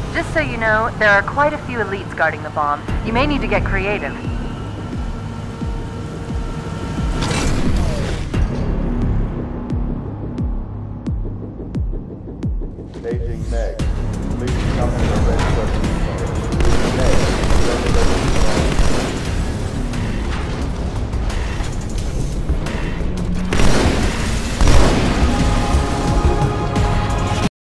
Just so you know, there are quite a few elites guarding the bomb. You may need to get creative. Paging Meg. Please come to the red circle. Meg, red circle.